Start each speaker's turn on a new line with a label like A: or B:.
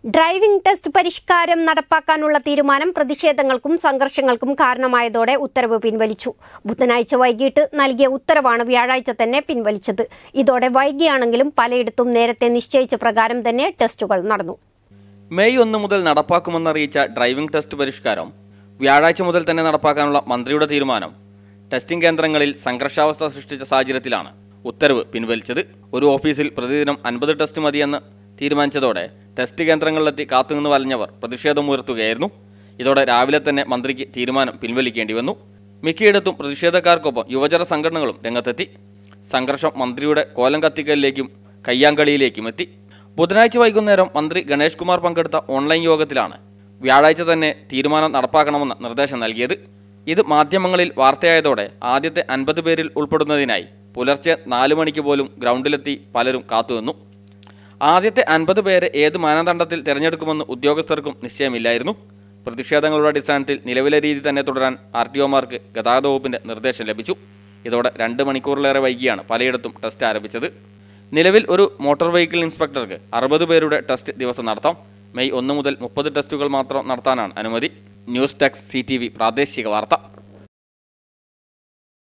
A: Driving test പരിഷ്കാരം നടപ്പാക്കാനുള്ള തീരുമാനം പ്രതിഷേധങ്ങൾക്കും സംഘർഷങ്ങൾക്കും കാരണമായതോടെ ഉത്തരവ് പിൻവലിച്ചു. ബുധനാഴ്ച വൈകിട്ട് നൽകിയ ഉത്തരവാണ് വ്യാഴാഴ്ച തന്നെ പിൻവലിച്ചത്. ഇതോടെ വൈകിയാണെങ്കിലും പലയിടത്തും നേരത്തെ നിശ്ചയിച്ച പ്രകാരം തന്നെ ടെസ്റ്റുകൾ നടന്നു.
B: മെയ് 1 മുതൽ നടപ്പാക്കുമെന്നറിയിച്ച ഡ്രൈവിംഗ് ടെസ്റ്റ് പരിഷ്കാരം വ്യാഴാഴ്ച മുതൽ തന്നെ നടപ്പാക്കാനുള്ള മന്ത്രിയുടെ തീരുമാനം ടെസ്റ്റിംഗ് കേന്ദ്രങ്ങളിൽ സംഘർഷാവസ്ഥ സൃഷ്ടിച്ച സാഹചര്യത്തിലാണ് ഉത്തരവ് പിൻവലിച്ചത്. ഒരു ഓഫീസിൽ പ്രതിദിനം 50 ടെസ്റ്റ് മതിയെന്ന് തീരുമാനിച്ചതോടെ ടെസ്റ്റ് കേന്ദ്രങ്ങളിലെത്തി കാത്തുനിന്ന് വലഞ്ഞവർ പ്രതിഷേധമുയർത്തുകയായിരുന്നു. ഇതോടെ രാവിലെ തന്നെ മന്ത്രിക്ക് തീരുമാനം പിൻവലിക്കേണ്ടി വന്നു. മിക്കയിടത്തും പ്രതിഷേധക്കാർക്കൊപ്പം യുവജന സംഘടനകളും രംഗത്തെത്തി. സംഘർഷം മന്ത്രിയുടെ കോലം കത്തിക്കലിലേക്കും കയ്യാങ്കളിയിലേക്കും എത്തി. ബുധനാഴ്ച വൈകുന്നേരം മന്ത്രി ഗണേഷ് കുമാർ പങ്കെടുത്ത ഓൺലൈൻ യോഗത്തിലാണ് വ്യാഴാഴ്ച തന്നെ തീരുമാനം നടപ്പാക്കണമെന്ന നിർദ്ദേശം നൽകിയത്. ഇത് മാധ്യമങ്ങളിൽ വാർത്തയായതോടെ ആദ്യത്തെ 50 പേരിൽ ഉൾപ്പെടുന്നതിനായി പുലർച്ചെ 4 മണിക്ക് പോലും ഗ്രൗണ്ടിലെത്തി പലരും കാത്തുനിന്നു. ആദ്യത്തെ 50 പേരെ ഏത് മാനദണ്ഡത്തിൽ തിരഞ്ഞെടുക്കുമെന്ന് ഉദ്യോഗസ്ഥർക്കും നിശ്ചയമില്ലായിരുന്നു. പ്രതിഷേധങ്ങളുടെ അടിസ്ഥാനത്തിൽ നിലവിലെ രീതി തന്നെ തുടരാൻ RTOമാർക്ക് ഗതാഗത വകുപ്പിന്റെ നിർദ്ദേശം ലഭിച്ചു. ഇതോടെ 2 മണിക്കൂറിലേറെ വൈകിയാണ് പലയിടത്തും ടെസ്റ്റ് ആരംഭിച്ചത്. നിലവിൽ ഒരു മോട്ടോർ വെഹിക്കിൾ ഇൻസ്പെക്ടർക്ക് 60 പേരുടെ ടെസ്റ്റ് ദിവസം നടത്താം. മെയ് 1 മുതൽ 30 ടെസ്റ്റുകൾ മാത്രം നടത്താനാണ് അനുമതി. ന്യൂസ് ഡെസ്ക് CTV പ്രാദേശിക വാർത്ത.